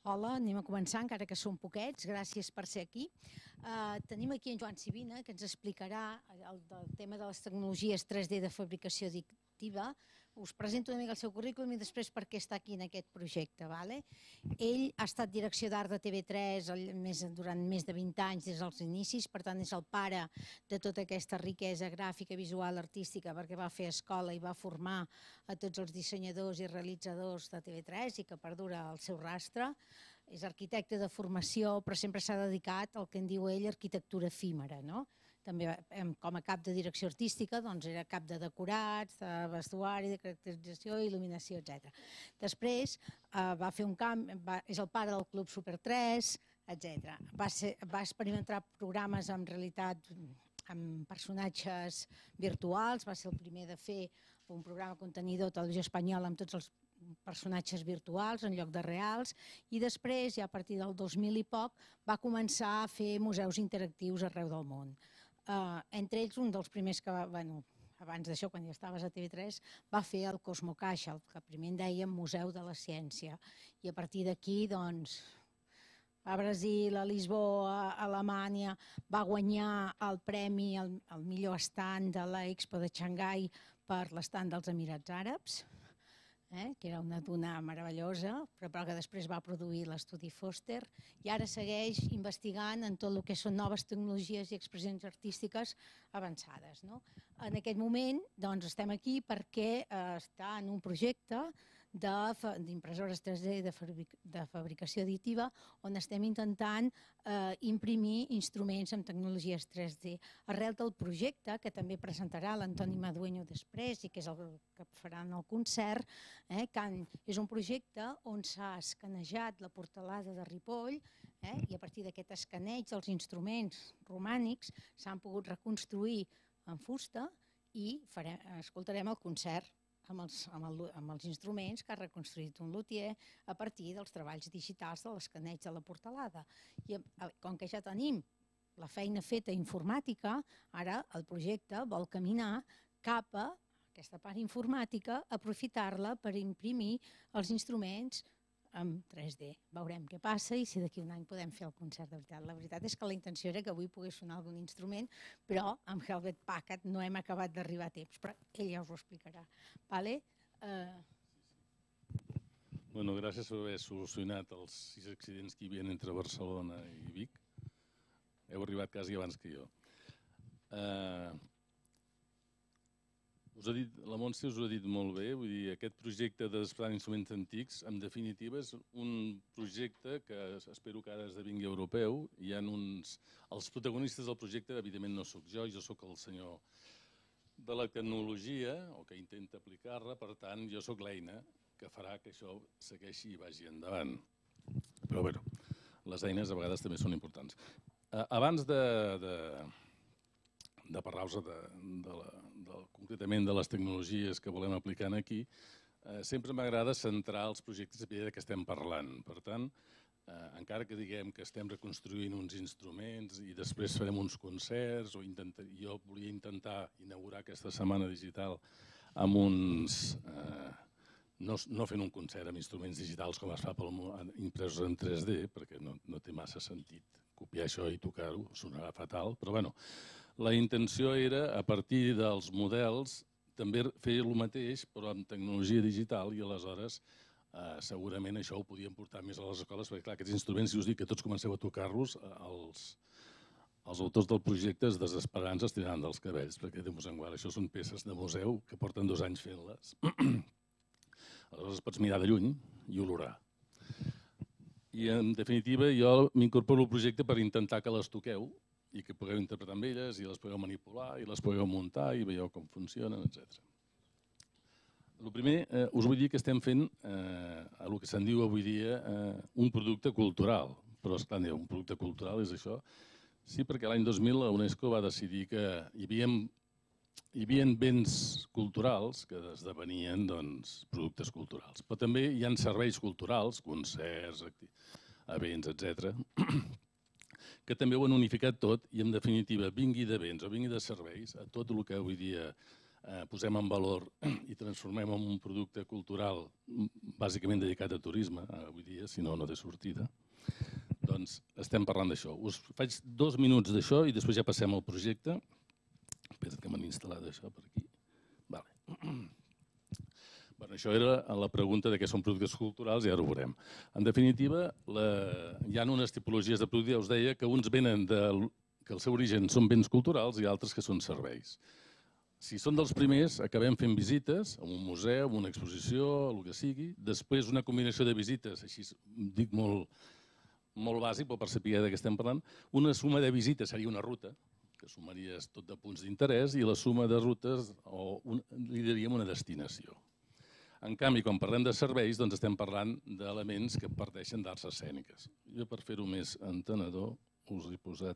Hola, anem a començar, encara que som poquets. Gràcies per ser aquí. Tenim aquí en Joan Sibina, que ens explicarà el tema de les tecnologies 3D de fabricació additiva. Us presento una mica el seu currículum i després per què està aquí en aquest projecte. Ell ha estat direcció d'art de TV3 durant més de 20 anys des dels inicis, per tant és el pare de tota aquesta riquesa gràfica, visual, artística, perquè va fer escola i va formar a tots els dissenyadors i realitzadors de TV3 i que perdura el seu rastre. És arquitecte de formació, però sempre s'ha dedicat al que en diu ell arquitectura efímera, no? També com a cap de direcció artística era cap de decorats, de vestuari, de caracterització, il·luminació, etc. Després va fer un canvi, és el pare del Club Super 3, etc. Va experimentar programes en realitat amb personatges virtuals, va ser el primer de fer un programa contenidor a Televisió Espanyola amb tots els personatges virtuals en lloc de reals, i després, ja a partir del 2000 i poc, va començar a fer museus interactius arreu del món. Entre ells, un dels primers que va, abans d'això, quan ja estaves a TV3, va fer el Cosmocaixa, el que primer en dèiem Museu de la Ciència. I a partir d'aquí, doncs, a Brasil, a Lisboa, a Alemanya, va guanyar el premi al millor estand de l'Expo de Xangai per l'estand dels Emirats Àrabs, que era una duna meravellosa, però que després va produir l'estudi Foster, i ara segueix investigant en tot el que són noves tecnologies i expressions artístiques avançades. En aquest moment estem aquí perquè està en un projecte d'impressores 3D de fabricació additiva on estem intentant imprimir instruments amb tecnologies 3D. Arrel del projecte, que també presentarà l'Antoni Madueño després i que és el que faran el concert, és un projecte on s'ha escanejat la portalada de Ripoll i a partir d'aquest escaneig dels instruments romànics s'han pogut reconstruir en fusta i escoltarem el concert amb els instruments que ha reconstruït un luthier a partir dels treballs digitals de l'escaneig de la portalada. I com que ja tenim la feina feta informàtica, ara el projecte vol caminar cap a aquesta part informàtica, aprofitar-la per imprimir els instruments en 3D. Veurem què passa i si d'aquí un any podem fer el concert de veritat. La veritat és que la intenció era que avui pogués sonar algun instrument, però amb Hewlett Packard no hem acabat d'arribar a temps, però ell ja us ho explicarà. Bueno, gràcies per haver solucionat els 6 accidents que hi havia entre Barcelona i Vic. Heu arribat quasi abans que jo. La Montse us ho ha dit molt bé, vull dir, aquest projecte de desplegar instruments antics, en definitiva, és un projecte que espero que ara esdevingui europeu. Hi ha els protagonistes del projecte, evidentment no sóc jo sóc el senyor de la tecnologia, o que intenta aplicar-la, per tant, jo sóc l'eina que farà que això segueixi i vagi endavant. Però bé, les eines a vegades també són importants. Abans de parlar-vos concretament de les tecnologies que volem aplicar aquí, sempre m'agrada centrar els projectes de què estem parlant. Per tant, encara que diguem que estem reconstruint uns instruments i després farem uns concerts, jo volia intentar inaugurar aquesta setmana digital amb no fent un concert amb instruments digitals com es fa impresos en 3D, perquè no té massa sentit copiar això i tocar-ho, sonarà fatal, però bueno, la intenció era, a partir dels models, també fer el mateix, però amb tecnologia digital, i aleshores segurament això ho podíem portar més a les escoles, perquè clar, aquests instruments, si us dic que tots comenceu a tocar-los, els autors del projecte es desesperaran, es tiraran dels cabells, perquè això són peces de museu que porten 2 anys fent-les. Aleshores pots mirar de lluny i olorar. I en definitiva jo m'incorporo al projecte per intentar que les toqueu i que pugueu interpretar amb elles, i les pugueu manipular, i les pugueu muntar, i veieu com funcionen, etc. El primer, us vull dir que estem fent el que se'n diu avui dia un producte cultural. Però, esclar, un producte cultural és això? Sí, perquè l'any 2000 la UNESCO va decidir que hi havia béns culturals que esdevenien productes culturals. Però també hi ha serveis culturals, concerts, events, etc., que també ho han unificat tot i, en definitiva, vingui de béns o vingui de serveis, a tot el que avui dia posem en valor i transformem en un producte cultural bàsicament dedicat a turisme, avui dia, si no, no té sortida, doncs estem parlant d'això. Us faig 2 minuts d'això i després ja passem al projecte. Espera't que m'han instal·lat això per aquí. Bueno, això era la pregunta de què són productes culturals i ara ho veurem. En definitiva, hi ha unes tipologies de producte, ja us deia, que uns venen que el seu origen són béns culturals i altres que són serveis. Si són dels primers, acabem fent visites a un museu, a una exposició, el que sigui. Després, una combinació de visites, així dic molt bàsic, però per saber de què estem parlant. Una suma de visites seria una ruta, que sumaries tot de punts d'interès, i la suma de rutes li diríem una destinació. En canvi, quan parlem de serveis, doncs estem parlant d'elements que parteixen d'arts escèniques. Jo, per fer-ho més entenedor, us he posat...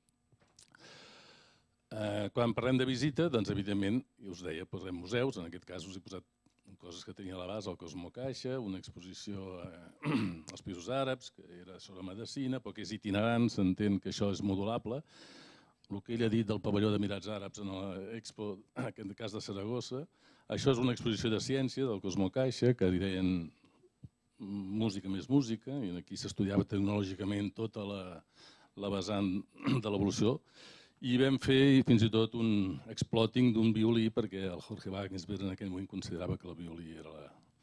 Quan parlem de visita, doncs, evidentment, ja us deia, posem museus, en aquest cas us he posat coses que tenia a la base, el Cosmo Caixa, una exposició als Pisos Àrabs, que era sobre medicina, però que és itinerant, s'entén que això és modulable. El que ell ha dit del pavelló d'Emirats Àrabs en l'Expo, en aquest cas de Saragossa, això és una exposició de ciència del Cosmo Caixa, que li deien música més música, i aquí s'estudiava tecnològicament tota la vessant de l'evolució, i vam fer fins i tot un exploting d'un violí perquè el Jorge Wagensberg en aquell moment considerava que el violí era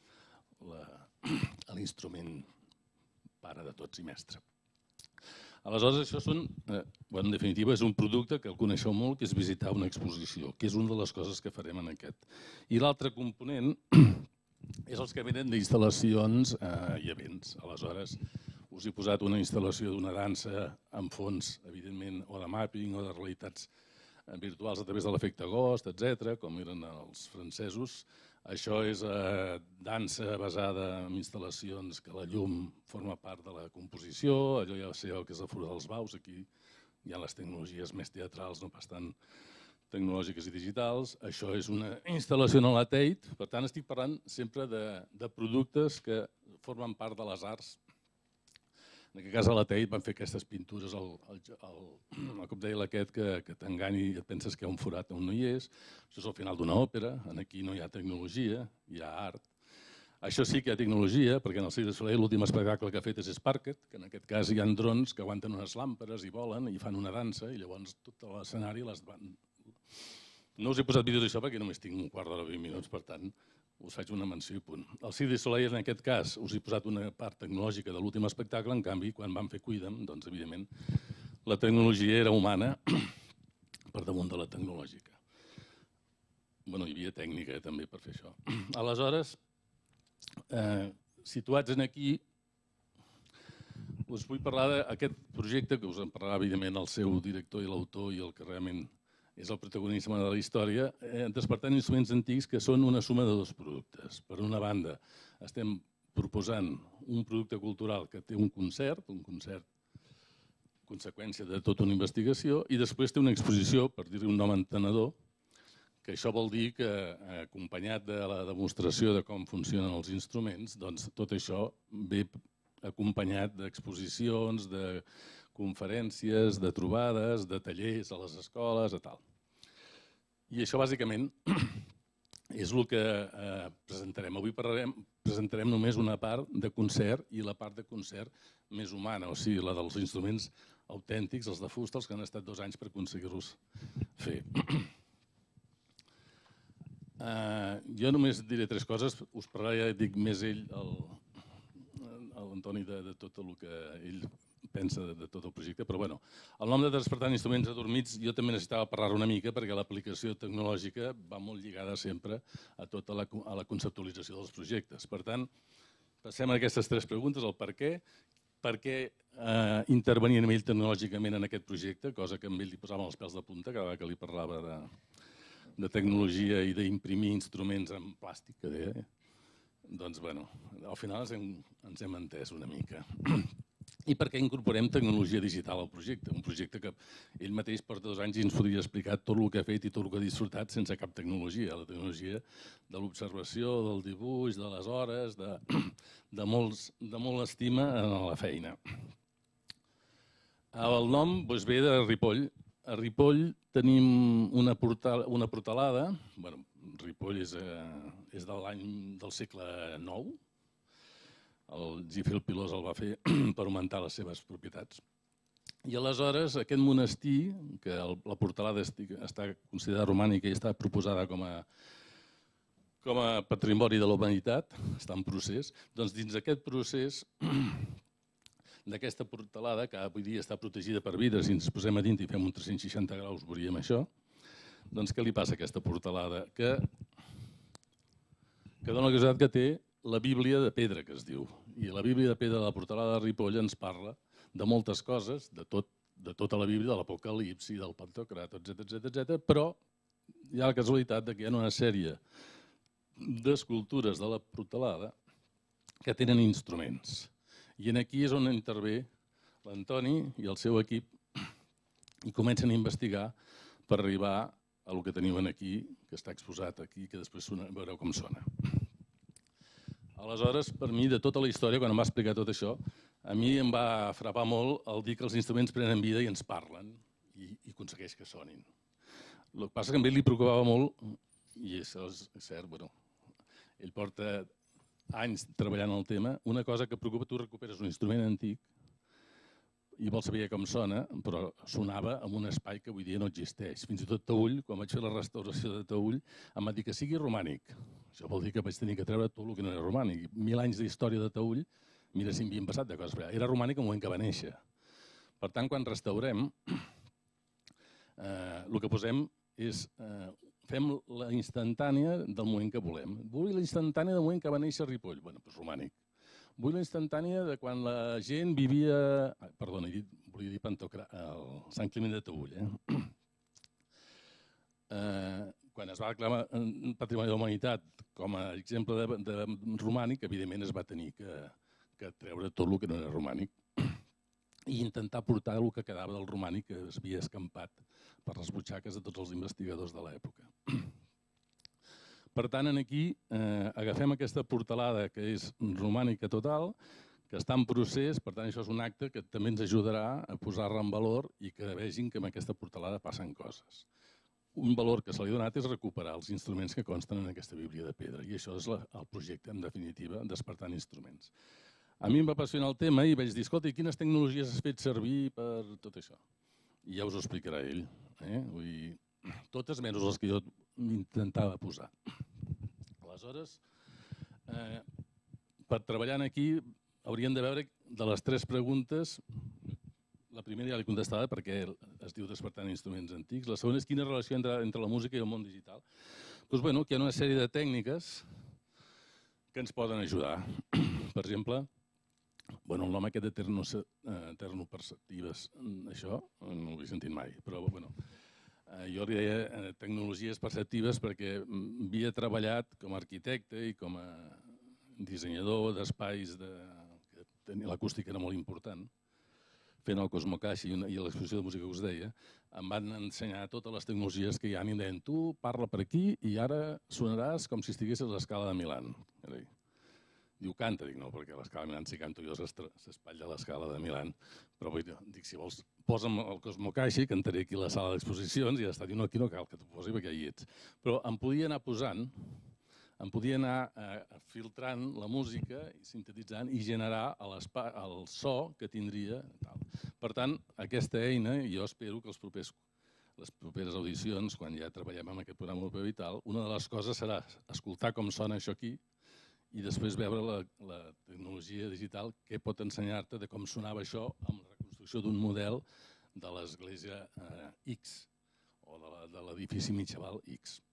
l'instrument pare de tots i mestre. Aleshores, això són, en definitiva, és un producte que el coneixeu molt, que és visitar una exposició, que és una de les coses que farem en aquest. I l'altre component és els que venen d'instal·lacions i events. Aleshores, us he posat una instal·lació d'una dansa amb fons, evidentment, o de mapping o de realitats virtuals a través de l'efecte Ghost, etc., com eren els francesos. Això és dansa basada en instal·lacions que la llum forma part de la composició, allò ja sé el que és la Fura dels Baus, aquí hi ha les tecnologies més teatrals, no pas tant tecnològiques i digitals. Això és una instal·lació en la Tate, per tant estic parlant sempre de productes que formen part de les arts. En aquest cas a la Tate van fer aquestes pintures, com deia aquest, que t'enganyi i et penses que hi ha un forat on no hi és. Això és el final d'una òpera, aquí no hi ha tecnologia, hi ha art. Això sí que hi ha tecnologia, perquè en el Cirque du Soleil l'últim espectacle que ha fet és Sparket, que en aquest cas hi ha drons que aguanten unes làmperes i volen i fan una dansa i llavors tot l'escenari les van... No us he posat vídeos d'això perquè només tinc un quart d'hora o 20 minuts, per tant, us faig una menció i punt. El Cirque du Soleil, en aquest cas, us he posat una part tecnològica de l'últim espectacle, en canvi, quan van fer Cuida'm, doncs, evidentment, la tecnologia era humana per damunt de la tecnològica. Bé, hi havia tècnica també per fer això. Aleshores, situats aquí, us vull parlar d'aquest projecte, que us en parlarà, evidentment, el seu director i l'autor i el que realment és el protagonisme de la història, despertant instruments antics que són una suma de dos productes. Per una banda, estem proposant un producte cultural que té un concert conseqüència de tota una investigació, i després té una exposició, per dir-li un nom entenedor, que això vol dir que, acompanyat de la demostració de com funcionen els instruments, doncs tot això ve acompanyat d'exposicions, de conferències, de trobades, de tallers a les escoles i tal. I això bàsicament és el que presentarem. Avui presentarem només una part de concert i la part de concert més humana, o sigui, la dels instruments autèntics, els de fusta, els que han estat 2 anys per aconseguir-los fer. Jo només diré 3 coses, us parlarà, ja dic, més ell, l'Antoni, de tot el que ell pensa de tot el projecte, però bueno, el nom de Despertant Instruments Adormits jo també necessitava parlar una mica perquè l'aplicació tecnològica va molt lligada sempre a tota la conceptualització dels projectes. Per tant, passem a aquestes 3 preguntes, el per què intervenir a nivell tecnològicament en aquest projecte, cosa que a ell li posàvem els pèls de punta cada vegada que li parlava de tecnologia i d'imprimir instruments en plàstic, que deia. Doncs, bueno, al final ens hem entès una mica. I per què incorporem tecnologia digital al projecte? Un projecte que ell mateix porta 2 anys i ens podria explicar tot el que ha fet i tot el que ha disfrutat sense cap tecnologia. La tecnologia de l'observació, del dibuix, de les hores, de molt estima en la feina. El nom ve de Ripoll, a Ripoll tenim una portalada, bueno, Ripoll és del segle IX, el Gifil Pilós el va fer per augmentar les seves propietats. I aleshores aquest monestir, que la portalada està considerada romànica i està proposada com a patrimoni de la humanitat, està en procés, doncs dins d'aquest procés d'aquesta portalada, que avui dia està protegida per vidre, si ens posem a dintre i fem un 360 graus veuríem això, doncs què li passa a aquesta portalada? Que dona la casualitat que té la Bíblia de pedra, que es diu. I la Bíblia de pedra de la portalada de Ripoll ens parla de moltes coses, de tota la Bíblia, de l'Apocalipsi, del Pantocrat, etc. Però hi ha la casualitat que hi ha una sèrie d'escultures de la portalada que tenen instruments. I aquí és on intervé l'Antoni i el seu equip i comencen a investigar per arribar a el que teniu aquí, que està exposat aquí, que després veureu com sona. Aleshores, per mi, de tota la història, quan em va explicar tot això, a mi em va frapar molt el dir que els instruments prenen vida i ens parlen i aconsegueix que sonin. El que passa és que a ell li preocupava molt, i això és cert, ell porta anys treballant el tema, una cosa que preocupa, tu recuperes un instrument antic i vols saber com sona, però sonava en un espai que avui dia no existeix. Fins i tot Taüll, quan vaig fer la restauració de Taüll, em va dir que sigui romànic. Això vol dir que vaig tenir que treure tot el que no era romànic. 1000 anys d'història de Taüll, mira si m'havien passat de coses. Era romànic el moment que va néixer. Per tant, quan restaurem, el que posem és fem la instantània del moment que volem. Vull la instantània del moment que va néixer Ripoll. Bé, doncs romànic. Vull la instantània de quan la gent vivia... Perdona, volia dir Pantocrat, el Sant Climent de Taüll. Quan es va declarar Patrimoni de la Humanitat com a exemple de romànic, evidentment es va tenir que treure tot el que no era romànic i intentar portar el que quedava del romànic que es havia escampat per les butxaques de tots els investigadors de l'època. Per tant, aquí agafem aquesta portalada que és romànica total, que està en procés, per tant això és un acte que també ens ajudarà a posar-la en valor i que vegin que amb aquesta portalada passen coses. Un valor que se li ha donat és recuperar els instruments que consten en aquesta Bíblia de pedra i això és el projecte, en definitiva, Despertant Instruments. A mi em va apassionar el tema i vaig dir, escolta, i quines tecnologies has fet servir per tot això? I ja us ho explicarà ell. Vull dir, totes menys les que jo m'intentava posar. Aleshores, per treballar aquí hauríem de veure de les 3 preguntes. La primera ja l'he contestada perquè es diu Despertant Instruments Antics. La segona és quina relació entre la música i el món digital. Doncs bé, que hi ha una sèrie de tècniques que ens poden ajudar. Per exemple, el nom aquest de ternoperceptives, això no ho he sentit mai, però jo li deia tecnologies perceptives perquè havia treballat com a arquitecte i com a dissenyador d'espais, l'acústica era molt important, fent el Cosmocaix i l'exposició de música que us deia, em van ensenyar totes les tecnologies que hi ha i em deien tu parla per aquí i ara sonaràs com si estiguessis a l'escala de Milán. Diu, canta, dic, no, perquè a l'escala de Milán si canto jo s'espatlla a l'escala de Milán, però dic, si vols, posa'm el Cosmocaix i cantaré aquí a la sala d'exposicions i ja està, diu, no, aquí no cal que t'ho posi perquè hi ets. Però em podia anar posant, em podia anar filtrant la música, sintetitzant i generar el so que tindria. Per tant, aquesta eina, jo espero que les properes audicions, quan ja treballem amb aquest programa europeu i tal, una de les coses serà escoltar com sona això aquí i després veure la tecnologia digital que pot ensenyar-te de com sonava això amb la reconstrucció d'un model de l'església X o de l'edifici mitjaval X.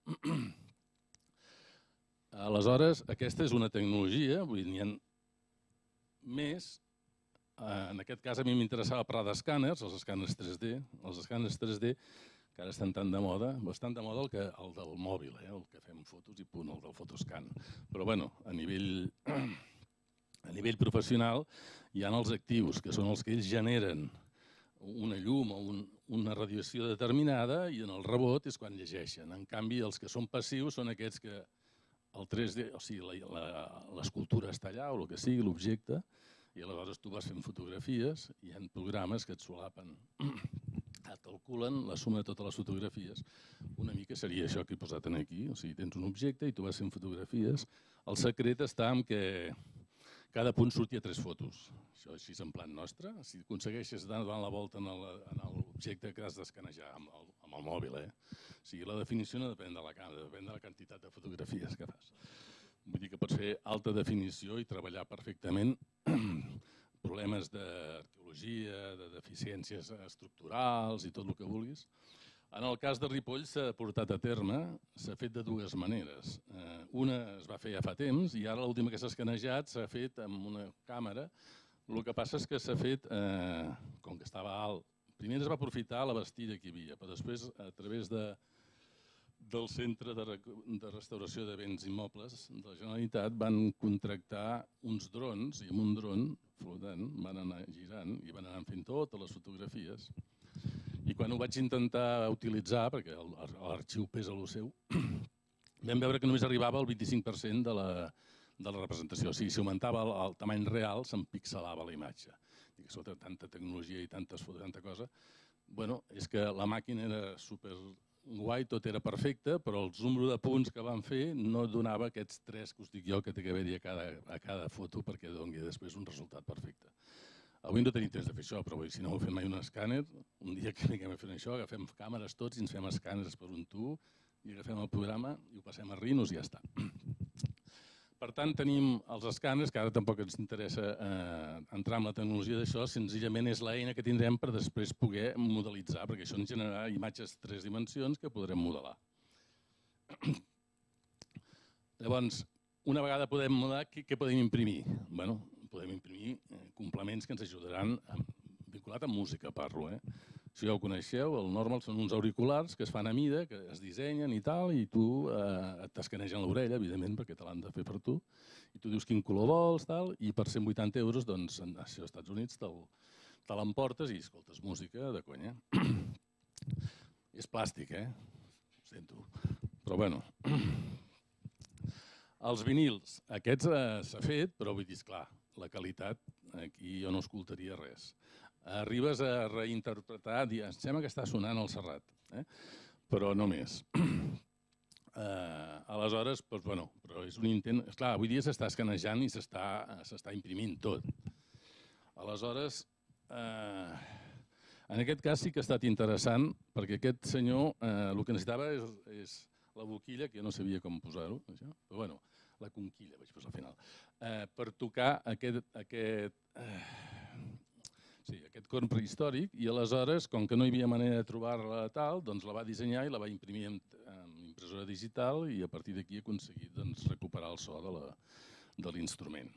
Aleshores, aquesta és una tecnologia, vull dir, n'hi ha més. En aquest cas a mi m'interessava parlar d'escàners, els escàners 3D. Els escàners 3D que ara estan tan de moda, bastant de moda el del mòbil, el que fem fotos i punt, el del fotoscan. Però a nivell professional hi ha els actius, que són els que ells generen una llum o una radiació determinada i en el rebot és quan llegeixen. En canvi, els que són passius són aquests que el 3D, o sigui, l'escultura està allà o el que sigui, l'objecte, i aleshores tu vas fent fotografies i hi ha programes que et solapen calculen la suma de totes les fotografies. Una mica seria això que he posat aquí, o sigui, tens un objecte i tu vas fent fotografies. El secret està en que cada punt surti a 3 fotos. Això així és en plan nostre. Si aconsegueixes anar donant la volta en l'objecte que has d'escanejar amb el mòbil, O sigui, la definició no depèn de la càmera, depèn de la quantitat de fotografies que fas. Vull dir que pots fer alta definició i treballar perfectament problemes d'arqueologia, de deficiències estructurals i tot el que vulguis. En el cas de Ripoll s'ha portat a terme, s'ha fet de 2 maneres. Una es va fer ja fa temps i ara l'última que s'ha escanejat s'ha fet amb una càmera. El que passa és que s'ha fet, com que estava alt, primer es va aprofitar la bastida que hi havia, però després a través del Centre de Restauració de Béns Immobles de la Generalitat van contractar uns drons i amb un dron flotant van anar girant i van anar fent totes les fotografies. I quan ho vaig intentar utilitzar, perquè l'arxiu pesa el seu, vam veure que només arribava al 25% de la representació. O sigui, si augmentava el tamany real, se'm pixelava la imatge. Dic, sota tanta tecnologia i tanta cosa, bueno, és que la màquina era super guai, tot era perfecte, però el número de punts que van fer no donava aquests 3 que us dic jo que té que haver-hi a cada foto perquè doni després un resultat perfecte. Avui no tenim temps de fer això, però si no heu fet mai un escàner, un dia que vinguem a fer això, agafem càmeres tots i ens fem escàners per un tub i agafem el programa i ho passem a Rhinos i ja està. Per tant, tenim els escàners, que ara tampoc ens interessa entrar en la tecnologia d'això, senzillament és l'eina que tindrem per després poder modelitzar, perquè això ens generarà imatges 3 dimensions que podrem modelar. Llavors, una vegada podem modelar, què podem imprimir? Bé, podem imprimir complements que ens ajudaran, vinculat amb música parlo. Si ja ho coneixeu, el normal són uns auriculars que es fan a mida, que es dissenyen i tal, i tu t'escanegen l'orella, evidentment, perquè te l'han de fer per tu, i tu dius quin color vols, tal, i per 180 euros, doncs, als Estats Units te l'emportes i escoltes música de conya. És plàstic, ho sento. Però bueno, els vinils, aquests s'ha fet, però vull dir, esclar, la qualitat, aquí jo no escoltaria res. Arribes a reinterpretar, em sembla que està sonant el Serrat, però no més. Aleshores, però és un intent... Esclar, avui dia s'està escanejant i s'està imprimint tot. Aleshores, en aquest cas sí que ha estat interessant, perquè aquest senyor el que necessitava és la boquilla, que jo no sabia com posar-ho, però bueno, la conquilla vaig posar al final, per tocar aquest corn prehistòric i aleshores, com que no hi havia manera de trobar-la tal, doncs la va dissenyar i la va imprimir amb impressora digital i a partir d'aquí ha aconseguit recuperar el so de l'instrument.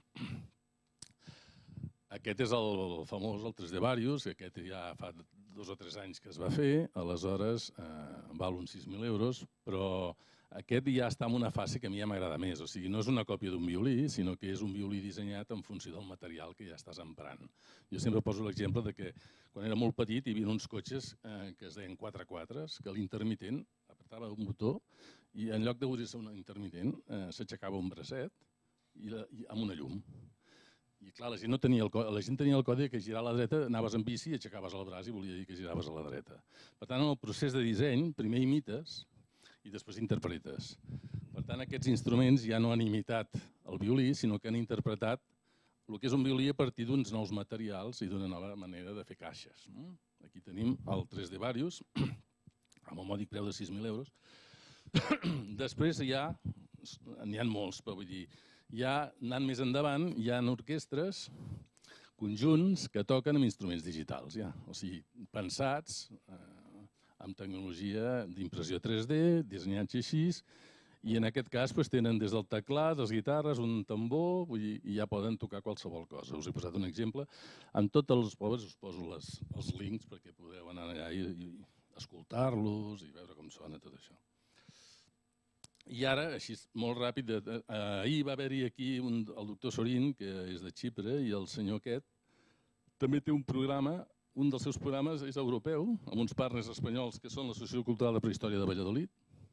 Aquest és el famós, el 3D Varius, aquest ja fa 2 o 3 anys que es va fer, aleshores val uns 6.000 euros, però aquest ja està en una fase que a mi ja m'agrada més, o sigui, no és una còpia d'un violí, sinó que és un violí dissenyat en funció del material que ja estàs emprant. Jo sempre poso l'exemple de que quan era molt petit hi havia uns cotxes que es deien 4x4s, que l'intermitent apretava un botó i en lloc d'obrir-se un intermitent s'aixecava un bracet amb una llum. I clar, la gent tenia el codi que girar a la dreta, anaves en bici i aixecaves el braç i volia dir que giraves a la dreta. Per tant, en el procés de disseny, primer imites i després interpretes. Per tant, aquests instruments ja no han imitat el violí, sinó que han interpretat el que és un violí a partir d'uns nous materials i d'una nova manera de fer caixes. Aquí tenim el 3D Varius, amb el mòdic preu de 6.000 euros. Després n'hi ha molts, però vull dir, ja anant més endavant, hi ha orquestres, conjunts que toquen amb instruments digitals, o sigui, pensats amb tecnologia d'impressió 3D, dissenyats així, i en aquest cas tenen des del teclat, les guitarres, un tambor, i ja poden tocar qualsevol cosa. Us he posat un exemple. En tots els pobles us poso els links perquè podeu anar allà i escoltar-los i veure com sona tot això. I ara, així molt ràpid, ahir va haver-hi aquí el doctor Sorin, que és de Xipre, i el senyor aquest també té un programa, un dels seus programes és europeu, amb uns partners espanyols que són l'Associació Cultural de Prehistòria de Valladolid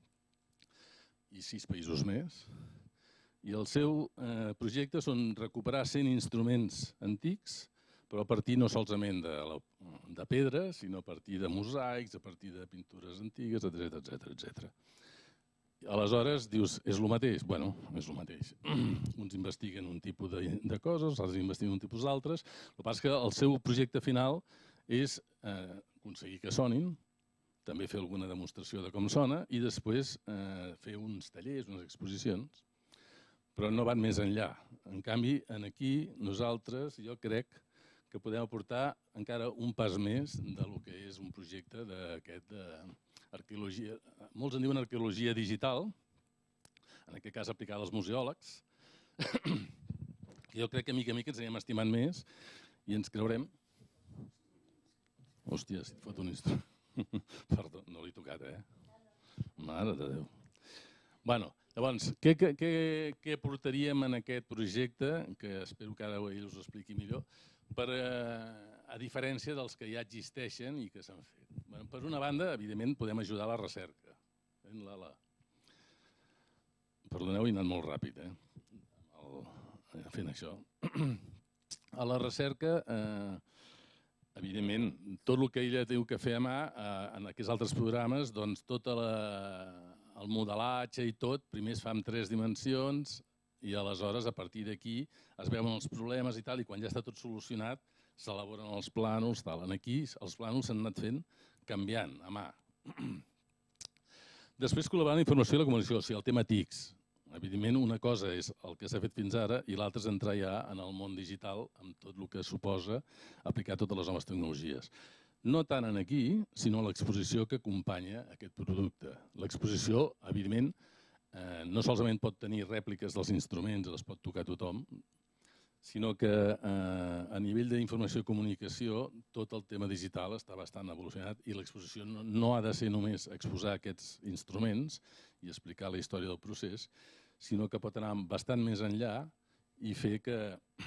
i 6 països més. I el seu projecte són recuperar 100 instruments antics però a partir no solament de pedra, sinó a partir de mosaics, a partir de pintures antigues, etc. Aleshores, dius, és el mateix? Bueno, és el mateix. Uns investiguen un tipus de coses, altres investiguen un tipus d'altres. El que passa és que el seu projecte final és aconseguir que sonin, també fer alguna demostració de com sona i després fer uns tallers, unes exposicions, però no van més enllà. En canvi, aquí nosaltres, jo crec que podem aportar encara un pas més del que és un projecte d'aquest arqueologia, molts en diuen arqueologia digital, en aquest cas aplicada als museòlegs, que jo crec que mica en mica ens anem estimant més i ens creurem... Hòstia, si et fot un instrument... Perdó, no l'he tocat, Mare de Déu. Bueno, llavors, què portaríem en aquest projecte, que espero que ara ell us ho expliqui millor, a diferència dels que ja existeixen i que s'han fet? Per una banda, evidentment, podem ajudar a la recerca. Perdoneu, he anat molt ràpid, fent això. A la recerca, evidentment, tot el que ella diu que fer a mà, en aquests altres programes, doncs tot el modelatge i tot, primer es fa en 3 dimensions i aleshores, a partir d'aquí, es veuen els problemes i tal, i quan ja està tot solucionat, s'elaboren els plànols. Aquí els plànols s'han anat fent canviant a mà. Després col·laborar en la informació i la comunicació, o sigui, el tema TICs. Evidentment, una cosa és el que s'ha fet fins ara i l'altra és entrar ja en el món digital amb tot el que suposa aplicar totes les noves tecnologies. No tant en aquí, sinó l'exposició que acompanya aquest producte. L'exposició, evidentment, no solament pot tenir rèpliques dels instruments, les pot tocar tothom, sinó que a nivell d'informació i comunicació tot el tema digital està bastant evolucionat i l'exposició no ha de ser només exposar aquests instruments i explicar la història del procés, sinó que pot anar bastant més enllà i fer que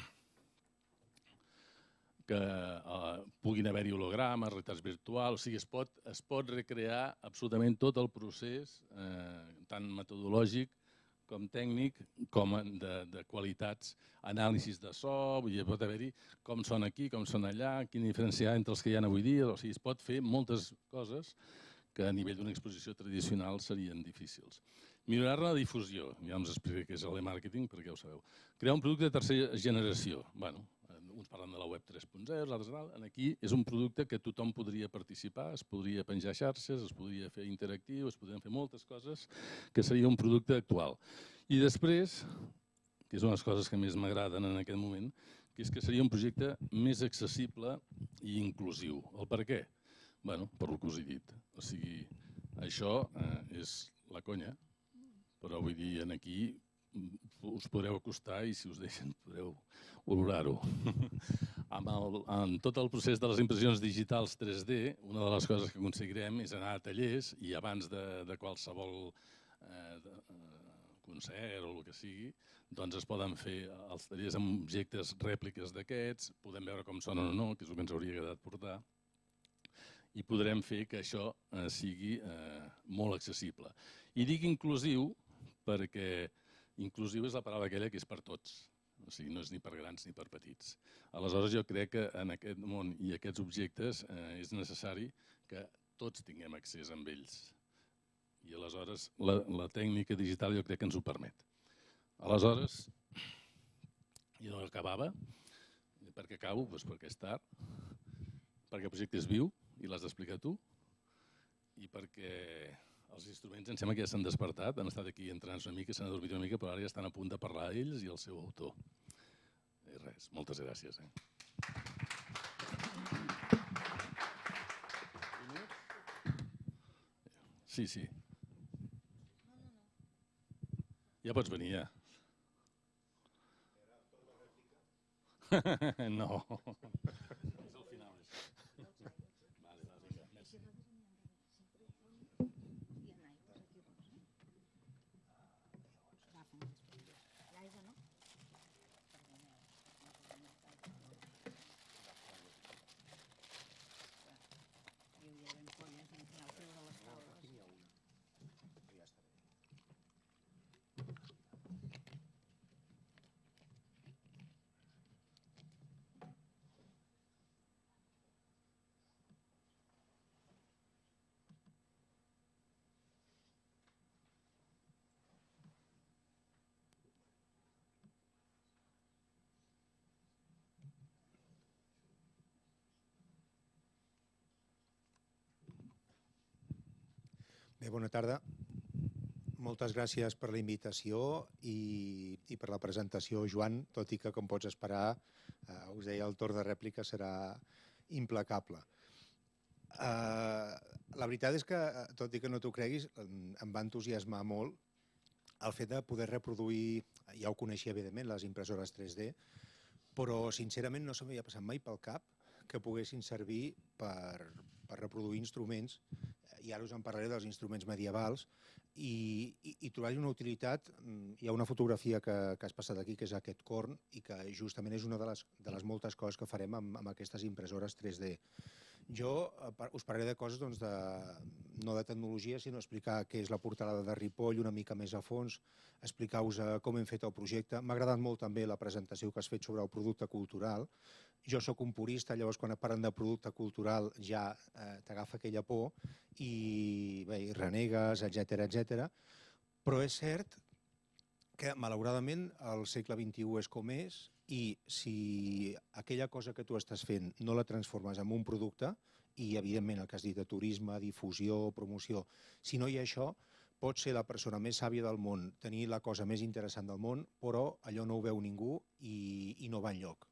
puguin haver-hi hologrames, realitats virtuals, o sigui, es pot recrear absolutament tot el procés, tant metodològic com tècnic, com de qualitats, anàlisis de so, pot haver-hi com són aquí, com són allà, quina diferència hi ha entre els que hi ha avui dia, o sigui, es pot fer moltes coses que a nivell d'una exposició tradicional serien difícils. Millorar la difusió, ja us explicaré què és l'e-màrqueting, perquè ja ho sabeu. Crear un producte de tercera generació, uns parlen de la web 3.0, l'altre aquí és un producte que tothom podria participar, es podria penjar xarxes, es podria fer interactiu, es podrien fer moltes coses, que seria un producte actual. I després, que és una de les coses que més m'agraden en aquest moment, que és que seria un projecte més accessible i inclusiu. El per què? Bé, per el que us he dit. O sigui, això és la conya, però vull dir, aquí us podreu acostar i si us deixen podreu olorar-ho. En tot el procés de les impressions digitals 3D, una de les coses que aconseguirem és anar a tallers i abans de qualsevol concert o el que sigui, doncs es poden fer els tallers amb objectes rèpliques d'aquests, podem veure com sonen o no, que és el que ens hauria agradat portar, i podrem fer que això sigui molt accessible. I dic inclusiu perquè inclusiu és la paraula aquella que és per tots, o sigui, no és ni per grans ni per petits. Aleshores, jo crec que en aquest món i aquests objectes és necessari que tots tinguem accés amb ells. I aleshores, la tècnica digital jo crec que ens ho permet. Aleshores, jo no acabava. Per què acabo? Doncs perquè és tard, perquè el projecte és viu i l'has d'explicar tu, i perquè els instruments em sembla que ja s'han despertat, han estat aquí entrant una mica, s'han adormit una mica, però ara ja estan a punt de parlar ells i el seu autor. I res, moltes gràcies. Sí, sí. Ja pots venir, ja. No. És al final, això. Vale, vinga, merci. Bé, bona tarda. Moltes gràcies per la invitació i per la presentació, Joan, tot i que, com pots esperar, us deia, el torn de rèplica serà implacable. La veritat és que, tot i que no t'ho creguis, em va entusiasmar molt el fet de poder reproduir, ja ho coneixia evidentment, les impressores 3D, però sincerament no se m'havia passat mai pel cap que poguessin servir per reproduir instruments, i ara us en parlaré dels instruments medievals, i trobar-hi una utilitat. Hi ha una fotografia que has passat aquí, que és aquest corn, i que justament és una de les moltes coses que farem amb aquestes impressores 3D. Jo us parlaré de coses, no de tecnologia, sinó explicar què és la portalada de Ripoll una mica més a fons, explicar-vos com hem fet el projecte. M'ha agradat molt també la presentació que has fet sobre el producte cultural. Jo sóc un purista, llavors quan parlen de producte cultural ja t'agafa aquella por i renegues, etc. Però és cert que malauradament el segle XXI és com és, i si aquella cosa que tu estàs fent no la transformes en un producte, i evidentment el que has dit de turisme, difusió, promoció, si no hi ha això, pots ser la persona més sàvia del món, tenir la cosa més interessant del món, però allò no ho veu ningú i no va enlloc.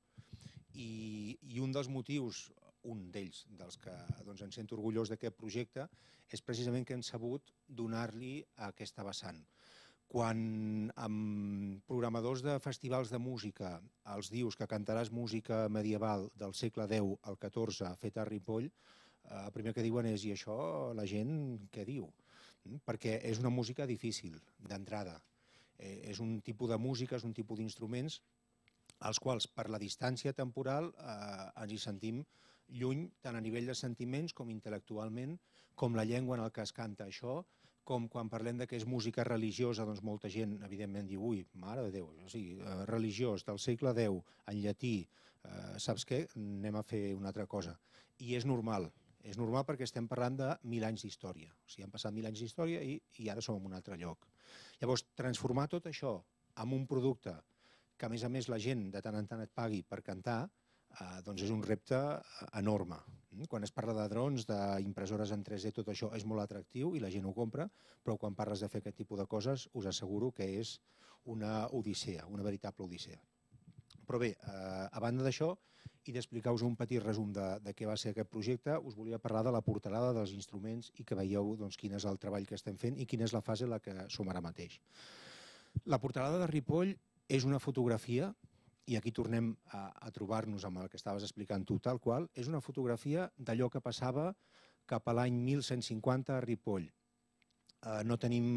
I un dels motius, un d'ells, dels que ens sento orgullós d'aquest projecte, és precisament que hem sabut donar-li a aquesta vessant. Quan amb programadors de festivals de música els dius que cantaràs música medieval del segle X al XIV feta a Ripoll, el primer que diuen és: i això la gent què diu? Perquè és una música difícil, d'entrada. És un tipus de música, és un tipus d'instruments als quals, per la distància temporal, ens hi sentim lluny, tant a nivell de sentiments com intel·lectualment, com la llengua en el que es canta això, com quan parlem que és música religiosa, doncs molta gent, evidentment, diu: ui, mare de Déu, o sigui, religiós, del segle X, en llatí, saps què? Anem a fer una altra cosa. I és normal perquè estem parlant de 1.000 anys d'història. O sigui, han passat 1.000 anys d'història i ara som en un altre lloc. Llavors, transformar tot això en un producte que, a més, la gent de tant en tant et pagui per cantar, doncs és un repte enorme. Quan es parla de drons, d'impressores en 3D, tot això és molt atractiu i la gent ho compra, però quan parles de fer aquest tipus de coses us asseguro que és una odissea, una veritable odissea. Però bé, a banda d'això, i d'explicar-vos un petit resum de què va ser aquest projecte, us volia parlar de la portalada dels instruments i que veieu quin és el treball que estem fent i quina és la fase en la que som ara mateix. La portalada de Ripoll és una fotografia, i aquí tornem a trobar-nos amb el que estaves explicant tu tal qual, és una fotografia d'allò que passava cap a l'any 1150 a Ripoll. No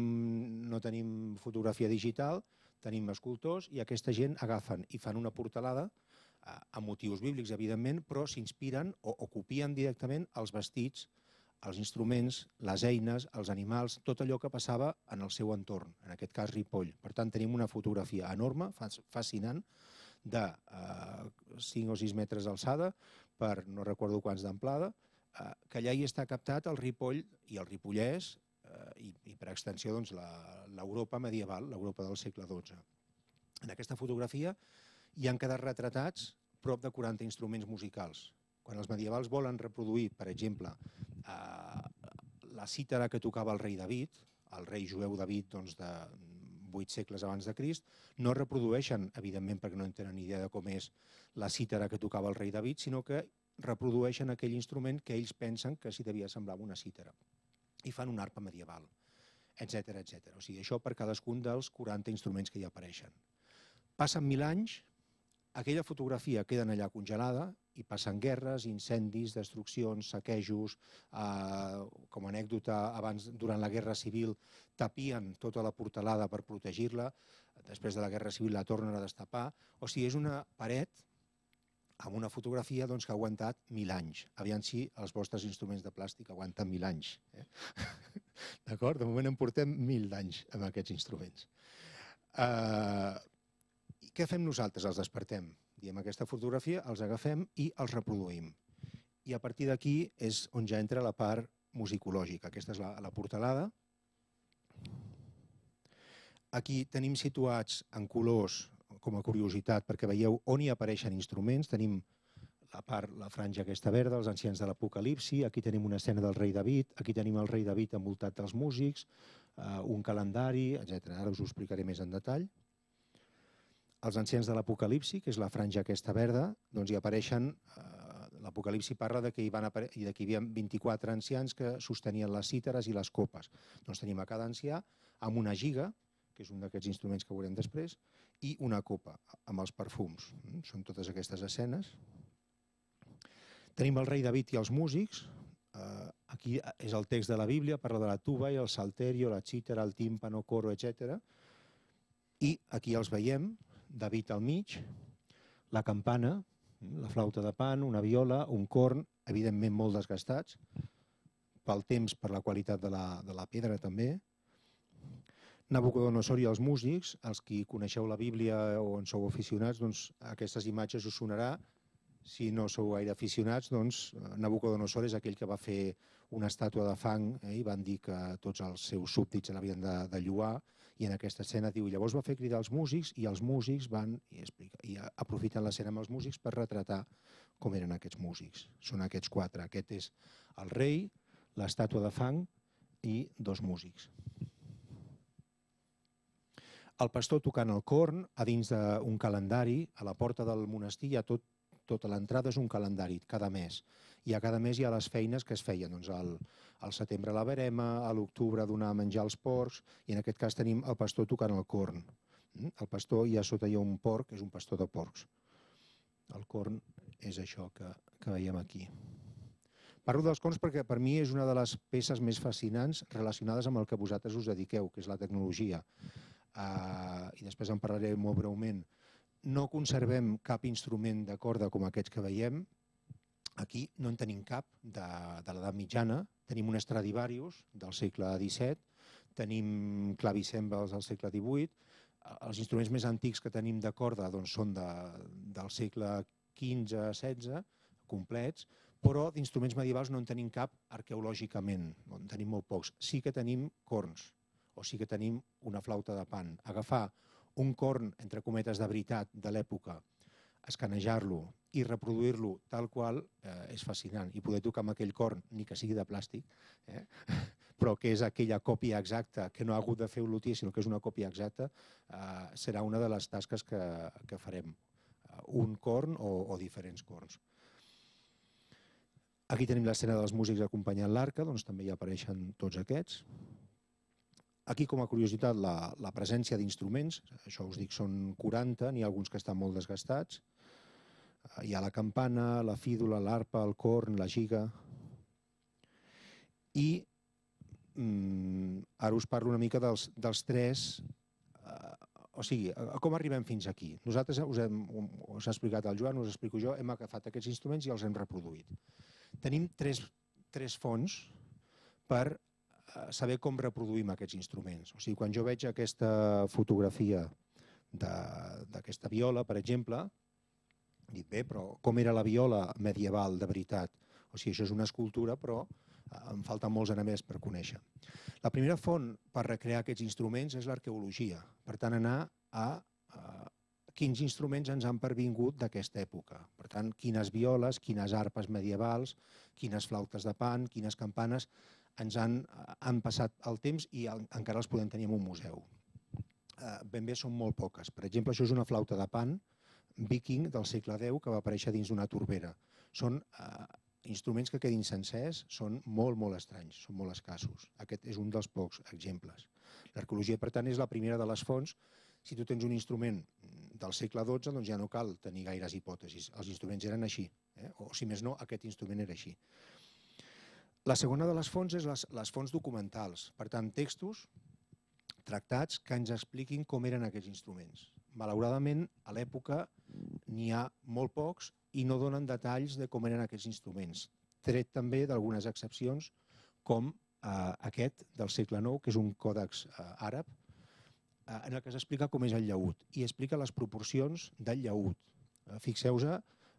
tenim fotografia digital, tenim escultors, i aquesta gent agafen i fan una portalada amb motius bíblics, evidentment, però s'inspiren o copien directament els vestits, els instruments, les eines, els animals, tot allò que passava en el seu entorn, en aquest cas Ripoll. Per tant, tenim una fotografia enorme, fascinant, de 5 o 6 metres d'alçada per no recordo quants d'amplada, que allà hi està captat el Ripoll i el Ripollès i per extensió l'Europa medieval, l'Europa del segle XII. En aquesta fotografia hi han quedat retratats prop de 40 instruments musicals. Quan els medievals volen reproduir, per exemple, la cítara que tocava el rei David, el rei jueu David de 8 segles abans de Crist, no reprodueixen, evidentment perquè no en tenen idea de com és la cítara que tocava el rei David, sinó que reprodueixen aquell instrument que ells pensen que s'hi devia semblar una cítara. I fan una arpa medieval, etc. O sigui, això per cadascun dels 40 instruments que hi apareixen. Passen 1.000 anys, aquella fotografia queda allà congelada i passen guerres, incendis, destruccions, saquejos. Com a anècdota, abans, durant la Guerra Civil, tapien tota la portalada per protegir-la. Després de la Guerra Civil la tornen a destapar. O sigui, és una paret amb una fotografia que ha aguantat 1.000 anys. Aviam si els vostres instruments de plàstic aguanten 1.000 anys. D'acord? De moment en portem 1.000 d'anys amb aquests instruments. Què fem nosaltres? Els despertem. Diem aquesta fotografia, els agafem i els reproduïm. I a partir d'aquí és on ja entra la part musicològica. Aquesta és la portalada. Aquí tenim situats en colors, com a curiositat, perquè veieu on hi apareixen instruments. Tenim la franja aquesta verda, els ancians de l'Apocalipsi, aquí tenim una escena del rei David, aquí tenim el rei David envoltat dels músics, un calendari, etc. Ara us ho explicaré més en detall. Els ancians de l'Apocalipsi, que és la franja aquesta verda, doncs hi apareixen, l'Apocalipsi parla que hi havia 24 ancians que sostenien les cítares i les copes. Doncs tenim a cada ancià amb una giga, que és un d'aquests instruments que veurem després, i una copa amb els perfums. Són totes aquestes escenes. Tenim el rei David i els músics. Aquí és el text de la Bíblia, parla de la tuba i el salterio, la cítara, el tímpano, coro, etc. I aquí els veiem, David al mig, la campana, la flauta de pan, una viola, un corn, evidentment molt desgastats, pel temps, per la qualitat de la pedra també. Nabucodonosor i els músics, els qui coneixeu la Bíblia o en sou aficionats, doncs aquestes imatges us sonarà. Si no sou gaire aficionats, doncs Nabucodonosor és aquell que va fer una estàtua de fang i van dir que tots els seus súbdits l'havien de lloar, i en aquesta escena diu, llavors va fer cridar els músics i els músics van i aprofiten l'escena amb els músics per retratar com eren aquests músics. Són aquests quatre. Aquest és el rei, l'estàtua de fang i dos músics. El pastor tocant el corn a dins d'un calendari, a la porta del monestir hi ha tota l'entrada és un calendari, cada mes. I a cada mes hi ha les feines que es feien. Doncs al setembre la verema, a l'octubre donar a menjar als porcs, i en aquest cas tenim el pastor tocant el corn. El pastor, hi ha sota hi ha un porc, és un pastor de porcs. El corn és això que veiem aquí. Parlo dels corns perquè per mi és una de les peces més fascinants relacionades amb el que vosaltres us dediqueu, que és la tecnologia. I després en parlaré molt breument. No conservem cap instrument de corda com aquests que veiem. Aquí no en tenim cap de l'edat mitjana. Tenim un Stradivarius del segle XVII, tenim clavicèmbals del segle XVIII. Els instruments més antics que tenim de corda són del segle XV-XVI, complets, però d'instruments medievals no en tenim cap arqueològicament, en tenim molt pocs. Sí que tenim corns, o sí que tenim una flauta de pan. Agafar un corn, entre cometes, de veritat de l'època, escanejar-lo i reproduir-lo tal qual és fascinant. I poder tocar amb aquell corn, ni que sigui de plàstic, però que és aquella còpia exacta, que no ha hagut de fer un luthier, sinó que és una còpia exacta, serà una de les tasques que farem. Un corn o diferents corns. Aquí tenim l'escena dels músics acompanyant l'arca, doncs també hi apareixen tots aquests. Aquí, com a curiositat, la presència d'instruments, això us dic, són 40, n'hi ha alguns que estan molt desgastats. Hi ha la campana, la fídula, l'arpa, el corn, la giga. I ara us parlo una mica dels tres, o sigui, com arribem fins aquí. Nosaltres us ha explicat el Joan, us explico jo, hem agafat aquests instruments i els hem reproduït. Tenim tres fonts per saber com reproduïm aquests instruments. O sigui, quan jo veig aquesta fotografia d'aquesta viola, per exemple, dic, bé, però com era la viola medieval de veritat? O sigui, això és una escultura, però em falten molts elements per conèixer. La primera font per recrear aquests instruments és l'arqueologia. Per tant, anar a quins instruments ens han pervingut d'aquesta època. Per tant, quines violes, quines arpes medievals, quines flautes de pan, quines campanes ens han passat el temps i encara els podem tenir en un museu. Ben bé són molt poques. Per exemple, això és una flauta de pan viking del segle X que va aparèixer dins d'una torbera. Són instruments que quedin sencers, són molt, molt estranys, són molt escassos. Aquest és un dels pocs exemples. L'arqueologia, per tant, és la primera de les fonts. Si tu tens un instrument del segle XII, doncs ja no cal tenir gaires hipòtesis. Els instruments eren així, o si més no, aquest instrument era així. La segona de les fonts és les fonts documentals, per tant, textos, tractats que ens expliquin com eren aquests instruments. Malauradament, a l'època n'hi ha molt pocs i no donen detalls de com eren aquests instruments, tret també d'algunes excepcions, com aquest del segle IX, que és un còdex àrab, en el que s'explica com és el llaüt i explica les proporcions del llaüt. Fixeu-vos,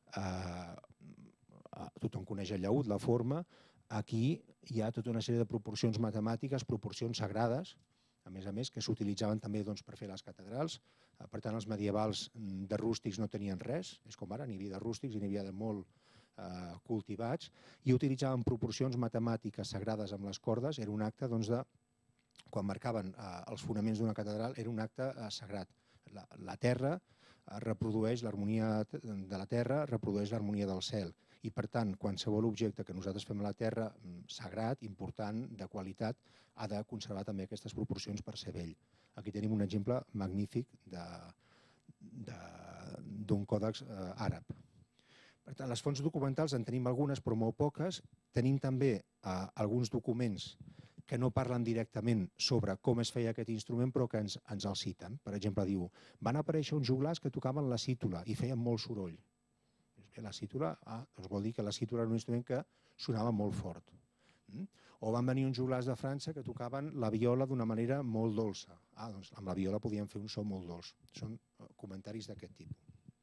tothom coneix el llaüt, la forma. Aquí hi ha tota una sèrie de proporcions matemàtiques, proporcions sagrades, a més, que s'utilitzaven també per fer les catedrals. Per tant, els medievals de rústics no tenien res, és com ara, n'hi havia de rústics i n'hi havia de molt cultivats, i utilitzaven proporcions matemàtiques sagrades amb les cordes. Era un acte de, quan marcaven els fonaments d'una catedral, era un acte sagrat. La terra reprodueix l'harmonia de la terra, reprodueix l'harmonia del cel. I, per tant, qualsevol objecte que nosaltres fem a la Terra, sagrat, important, de qualitat, ha de conservar també aquestes proporcions per ser vell. Aquí tenim un exemple magnífic d'un còdex àrab. Per tant, les fonts documentals en tenim algunes, però molt poques. Tenim també alguns documents que no parlen directament sobre com es feia aquest instrument, però que ens el citen. Per exemple, diu, van aparèixer uns joglars que tocaven la cítula i feien molt soroll. La cítula, doncs vol dir que la cítula era un instrument que sonava molt fort. O van venir uns joglars de França que tocaven la viola d'una manera molt dolça. Doncs amb la viola podien fer un so molt dolç. Són comentaris d'aquest tipus.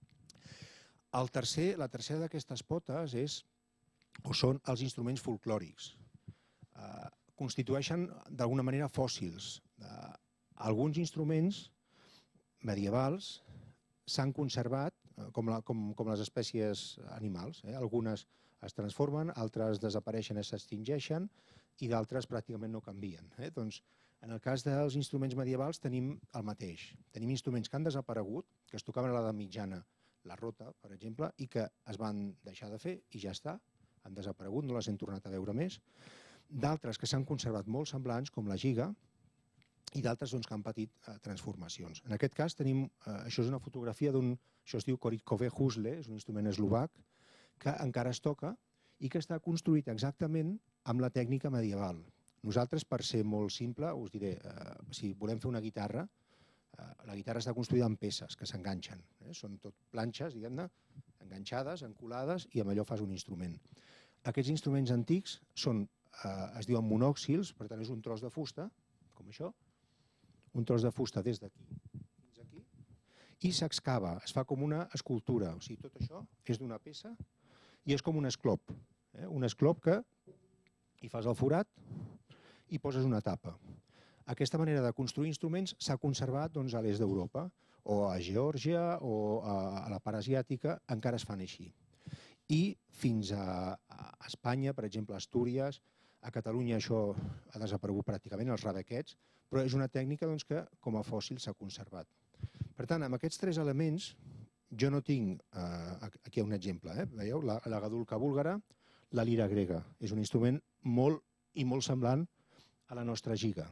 La tercera d'aquestes potes són els instruments folclòrics. Constitueixen d'alguna manera fòssils. Alguns instruments medievals s'han conservat com les espècies animals. Algunes es transformen, altres desapareixen i s'extingeixen i d'altres pràcticament no canvien. Doncs, en el cas dels instruments medievals tenim el mateix. Tenim instruments que han desaparegut, que es tocaven a l'edat mitjana, la rota, per exemple, i que es van deixar de fer i ja està, han desaparegut, no les hem tornat a veure més. D'altres que s'han conservat molt semblants, com la giga, i d'altres que han patit transformacions. En aquest cas tenim, això és una fotografia això es diu korytkové husle, és un instrument eslovac, que encara es toca i que està construït exactament amb la tècnica medieval. Nosaltres, per ser molt simple, us diré, si volem fer una guitarra, la guitarra està construïda amb peces que s'enganxen. Són tot planxes, diguem-ne, enganxades, encolades, i amb allò fas un instrument. Aquests instruments antics es diuen monòxils, per tant és un tros de fusta, com això, un tros de fusta des d'aquí fins aquí, i s'excava, es fa com una escultura. O sigui, tot això és d'una peça i és com un esclop. Un esclop que hi fas el forat i poses una tapa. Aquesta manera de construir instruments s'ha conservat a l'est d'Europa, o a Geòrgia o a la part asiàtica, encara es fan així. I fins a Espanya, per exemple, a Astúries, a Catalunya això ha desaparegut pràcticament, els rabequets, però és una tècnica que com a fòssil s'ha conservat. Per tant, amb aquests tres elements, jo no tinc, aquí hi ha un exemple, veieu, la gadulka búlgara, la lira grega. És un instrument molt semblant a la nostra giga.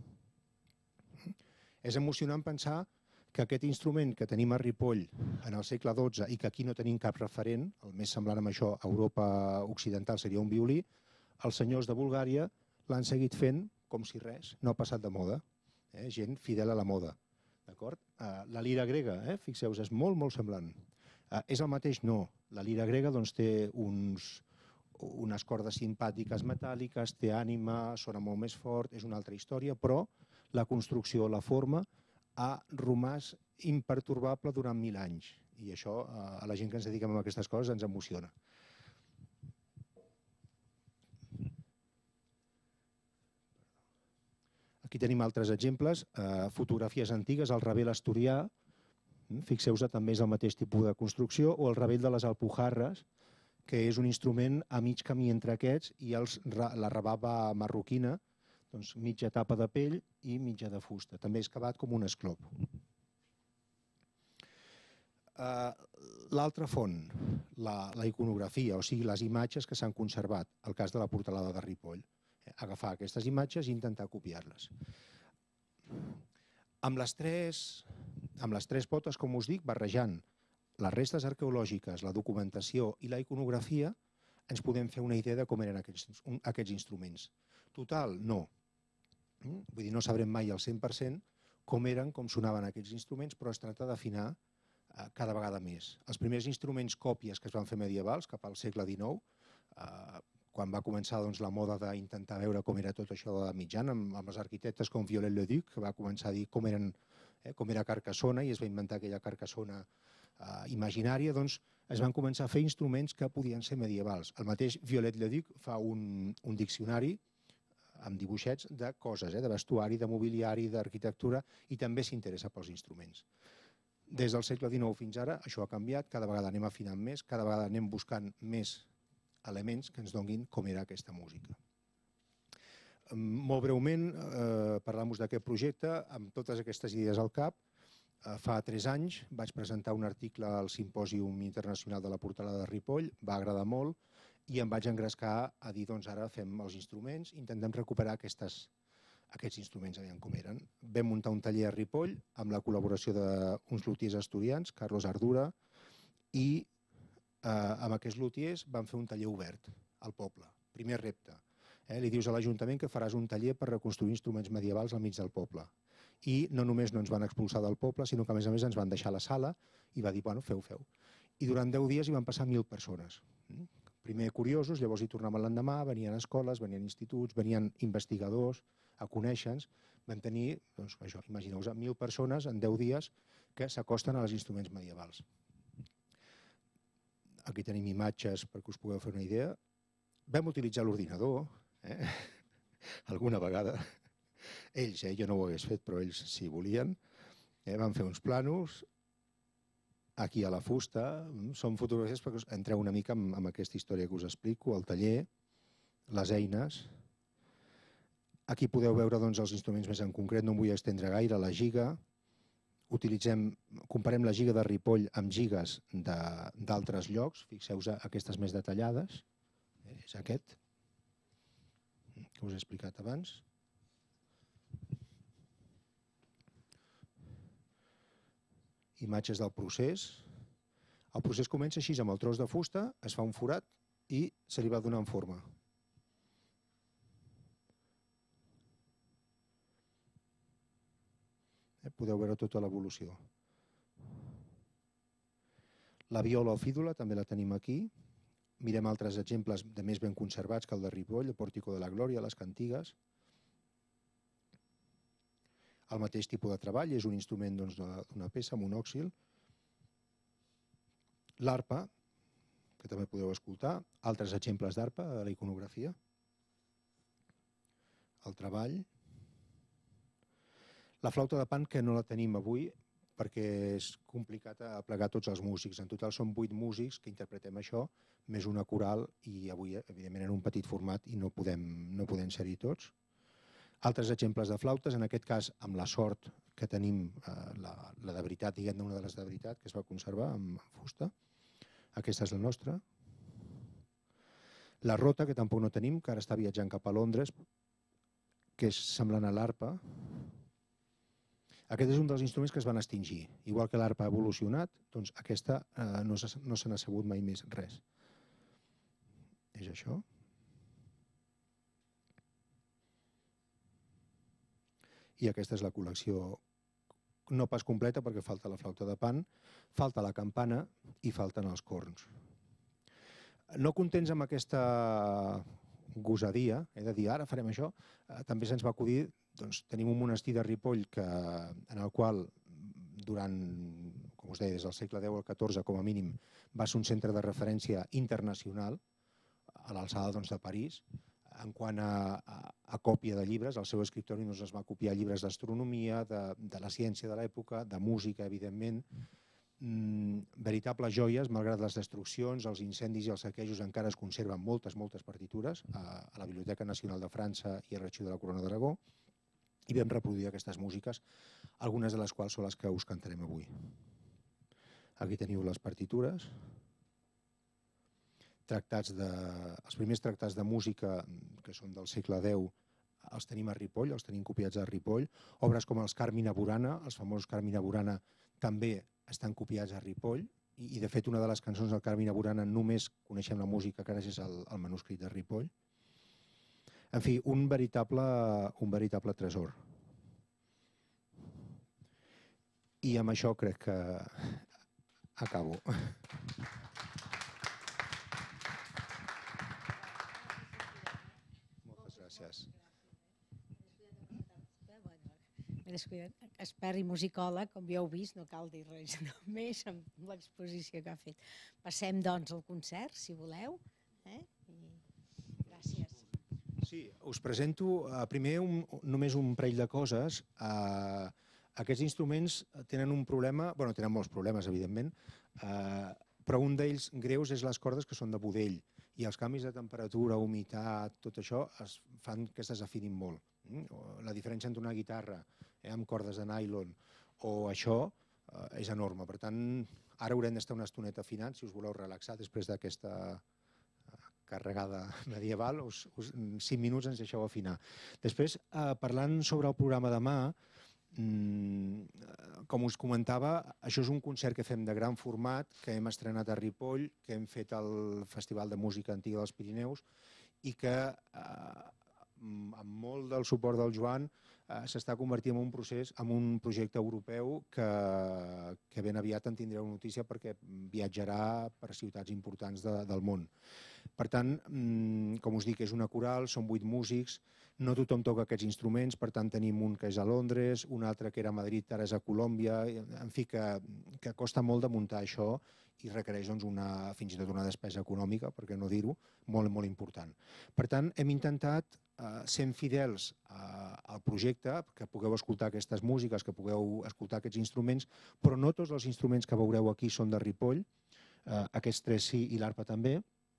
És emocionant pensar que aquest instrument que tenim a Ripoll en el segle XII i que aquí no tenim cap referent, el més semblant amb això a Europa occidental seria un violí, els senyors de Bulgària l'han seguit fent com si res, no ha passat de moda. Gent fidel a la moda. La lira grega, fixeu-vos, és molt semblant. És el mateix? No. La lira grega té unes cordes simpàtiques metàl·liques, té ànima, sona molt més fort, és una altra història, però la construcció, la forma, ha romàs impertorbable durant 1000 anys. I això a la gent que ens dediquem a aquestes coses ens emociona. Aquí tenim altres exemples, fotografies antigues, el ravell asturià, fixeu-vos, també és el mateix tipus de construcció, o el ravell de les Alpujarres, que és un instrument a mig camí entre aquests, i la rebava marroquina, mitja tapa de pell i mitja de fusta. També és cavat com un esclop. L'altra font, la iconografia, o sigui, les imatges que s'han conservat, el cas de la portalada de Ripoll. Agafar aquestes imatges i intentar copiar-les. Amb les tres potes, com us dic, barrejant les restes arqueològiques, la documentació i la iconografia, ens podem fer una idea de com eren aquests instruments. Total, no. Vull dir, no sabrem mai al 100% com eren, com sonaven aquests instruments, però es tracta d'afinar cada vegada més. Els primers instruments còpies que es van fer medievals, cap al segle XIX, quan va començar la moda d'intentar veure com era tot això de la mitjana, amb els arquitectes com Viollet-le-Duc, que va començar a dir com era Carcassona, i es va inventar aquella Carcassona imaginària, doncs es van començar a fer instruments que podien ser medievals. El mateix Viollet-le-Duc fa un diccionari amb dibuixets de coses, de vestuari, de mobiliari, d'arquitectura, i també s'interessa pels instruments. Des del segle XIX fins ara això ha canviat, cada vegada anem afinant més, cada vegada anem buscant més elements que ens donin com era aquesta música. Molt breument, parlant-vos d'aquest projecte, amb totes aquestes idees al cap, fa 3 anys vaig presentar un article al Simpòsium Internacional de la Portalada de Ripoll, va agradar molt, i em vaig engrescar a dir, doncs ara fem els instruments, intentem recuperar aquests instruments, aviam com eren. Vam muntar un taller a Ripoll amb la col·laboració d'uns lutiers asturians, Carlos Ardura, i amb aquests lutiers vam fer un taller obert al poble. Primer repte. Li dius a l'Ajuntament que faràs un taller per reconstruir instruments medievals al mig del poble. I no només no ens van expulsar del poble, sinó que a més ens van deixar a la sala i va dir, bueno, feu. I durant 10 dies hi van passar 1.000 persones. Primer curiosos, llavors hi tornaven l'endemà, venien escoles, venien instituts, venien investigadors a conèixer-nos. Vam tenir, doncs això, imagineu-vos, 1.000 persones en 10 dies que s'acosten als instruments medievals. Aquí tenim imatges perquè us pugueu fer una idea. Vam utilitzar l'ordinador, alguna vegada. Ells, jo no ho hagués fet, però ells sí volien. Van fer uns planos, aquí a la fusta, són fotografies perquè entreu una mica amb aquesta història que us explico, el taller, les eines. Aquí podeu veure els instruments més en concret, no em vull estendre gaire, la giga. Comparem la giga de Ripoll amb gigues d'altres llocs, fixeu-vos aquestes més detallades, és aquest, que us he explicat abans. Imatges del procés. El procés comença així, amb el tros de fusta, es fa un forat i se li va donant forma. Podeu veure tota l'evolució. La viola o fídula també la tenim aquí. Mirem altres exemples de més ben conservats que el de Ripoll, el Pòrtico de la Glòria, les cantigues. El mateix tipus de treball, és un instrument d'una peça, monòxil. L'arpa, que també podeu escoltar, altres exemples d'arpa a la iconografia. El treball. La flauta de pan, que no la tenim avui perquè és complicat aplegar tots els músics. En total són 8 músics que interpretem això, més una coral, i avui, evidentment, en un petit format i no podem ser-hi tots. Altres exemples de flautes, en aquest cas amb la sort que tenim, la de veritat, diguem-ne una de les de veritat, que es va conservar amb fusta. Aquesta és la nostra. La rota, que tampoc no tenim, que ara està viatjant cap a Londres, que és semblant a l'arpa. Aquest és un dels instruments que es van extingir. Igual que l'arpa ha evolucionat, doncs aquesta no se n'ha sabut mai més res. És això. I aquesta és la col·lecció, no pas completa perquè falta la flauta de pan, falta la campana i falten els corns. No contents amb aquesta gosadia, he de dir, ara farem això, també se'ns va acudir, doncs tenim un monestir de Ripoll en el qual durant, com us deia, des del segle X al XIV com a mínim, va ser un centre de referència internacional a l'alçada de París. En quant a còpia de llibres, el seu escriptori es va copiar llibres d'astronomia, de la ciència de l'època, de música, evidentment. Veritables joies, malgrat les destruccions, els incendis i els saquejos, encara es conserven moltes partitures a la Biblioteca Nacional de França i a l'Arxiu de la Corona d'Aragó, i vam reproduir aquestes músiques, algunes de les quals són les que us cantarem avui. Aquí teniu les partitures. Els primers tractats de música, que són del segle X, els tenim a Ripoll, els tenim copiats a Ripoll. Obres com els Carmina Burana, els famosos Carmina Burana, també estan copiats a Ripoll, i de fet una de les cançons del Carmina Burana només coneixem la música gràcies al manuscrit de Ripoll. En fi, un veritable tresor. I amb això crec que acabo. Gràcies. Expert i musicòleg, com ja heu vist, no cal dir res més amb l'exposició que ha fet. Passem, doncs, al concert, si voleu. Gràcies. Sí, us presento primer només un parell de coses. Aquests instruments tenen un problema, bueno, tenen molts problemes, evidentment, però un d'ells greus és les cordes que són de budell, i els canvis de temperatura, humitat, tot això fan que es desafinin molt. La diferència entre una guitarra amb cordes de nylon o això és enorme. Per tant, ara haurem d'estar una estoneta afinant, si us voleu relaxar després d'aquesta carregada medieval, 5 minuts ens deixeu afinar. Després, parlant sobre el programa demà, com us comentava, això és un concert que fem de gran format, que hem estrenat a Ripoll, que hem fet al Festival de Música Antiga dels Pirineus i que, amb molt del suport del Joan, s'està convertint en un procés, en un projecte europeu que ben aviat en tindreu notícia perquè viatjarà per ciutats importants del món. Per tant, com us dic, és una coral, són 8 músics, no tothom toca aquests instruments, per tant tenim un que és a Londres, un altre que era a Madrid, ara és a Colòmbia, en fi, que costa molt de muntar això i requereix fins i tot una despesa econòmica, per què no dir-ho, molt, molt important. Per tant, hem intentat, sent fidels al projecte, que pugueu escoltar aquestes músiques, que pugueu escoltar aquests instruments, però no tots els instruments que veureu aquí són de Ripoll, aquests 3 sí i l'arpa també.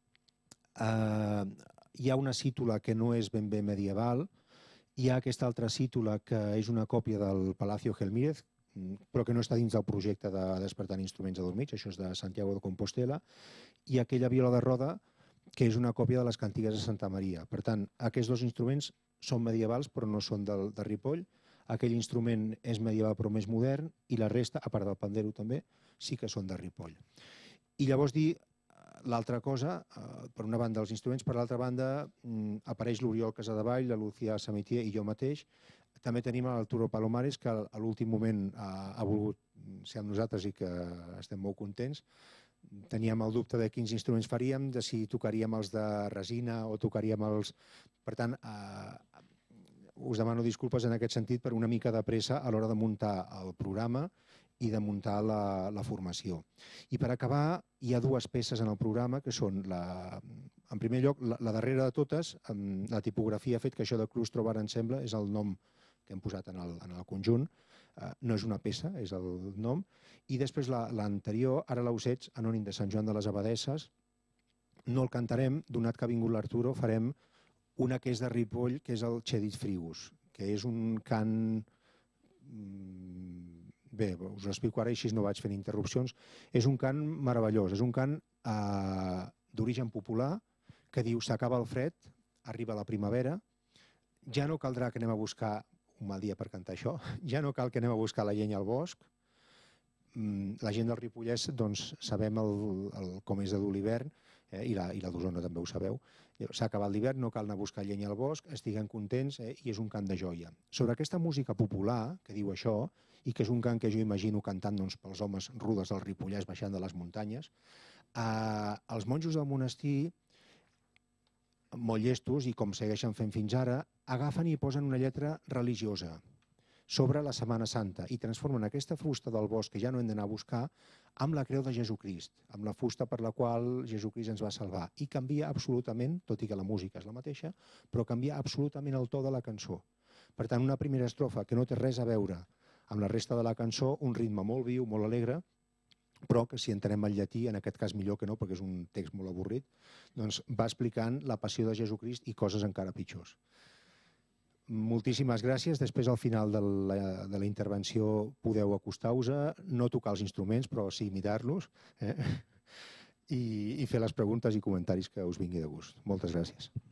Hi ha una cítula que no és ben bé medieval, hi ha aquesta altra cítula que és una còpia del Palacio Gelmírez, però que no està dins del projecte de Despertant Instruments Adormits, això és de Santiago de Compostela, i aquella viola de roda, que és una còpia de les cantigues de Santa Maria. Per tant, aquests 2 instruments són medievals però no són de Ripoll, aquell instrument és medieval però més modern, i la resta, a part del pandero també, sí que són de Ripoll. I llavors dir l'altra cosa, per una banda els instruments, per l'altra banda apareix l'Oriol Casadevall, la Lucía Samitier i jo mateix. També tenim l'Arturo Palomares, que a l'últim moment ha volgut ser amb nosaltres i que estem molt contents. Teníem el dubte de quins instruments faríem, de si tocaríem els de resina o tocaríem els... Per tant, us demano disculpes en aquest sentit per una mica de pressa a l'hora de muntar el programa i de muntar la formació. I per acabar, hi ha 2 peces en el programa que són, en primer lloc, la darrera de totes, la tipografia ha fet que això de Cruz Trobar Ensemble és el nom que hem posat en el conjunt, no és una peça, és el nom, i després l'anterior, Ara l'Ausets, anònim de Sant Joan de les Abadesses, no el cantarem, donat que ha vingut l'Arturo, farem una que és de Ripoll, que és el Cedit Frigus, que és un cant... Bé, us ho explico ara i així no vaig fent interrupcions. És un cant meravellós, és un cant d'origen popular que diu s'acaba el fred, arriba la primavera, ja no caldrà que anem a buscar un mal dia per cantar això, ja no cal que anem a buscar la llenya al bosc. La gent del Ripollès doncs, sabem com és de dur l'hivern, i la d'Osona també ho sabeu. S'ha acabat l'hivern, no cal anar a buscar llenya al bosc, estiguem contents i és un cant de joia. Sobre aquesta música popular que diu això, i que és un cant que jo imagino cantant pels homes rudes del Ripollès baixant de les muntanyes, els monjos del monestir, molt llestos, i com segueixen fent fins ara, agafen i posen una lletra religiosa sobre la Setmana Santa i transformen aquesta fusta del bosc que ja no hem d'anar a buscar amb la creu de Jesucrist, amb la fusta per la qual Jesucrist ens va salvar. I canvia absolutament, tot i que la música és la mateixa, però canvia absolutament el to de la cançó. Per tant, una primera estrofa que no té res a veure amb la resta de la cançó, un ritme molt viu, molt alegre, però que si entenem el llatí, en aquest cas millor que no, perquè és un text molt avorrit, doncs va explicant la passió de Jesucrist i coses encara pitjors. Moltíssimes gràcies. Després, al final de la intervenció, podeu acostar-vos-a, no tocar els instruments, però sí imitar-los, i fer les preguntes i comentaris que us vingui de gust. Moltes gràcies.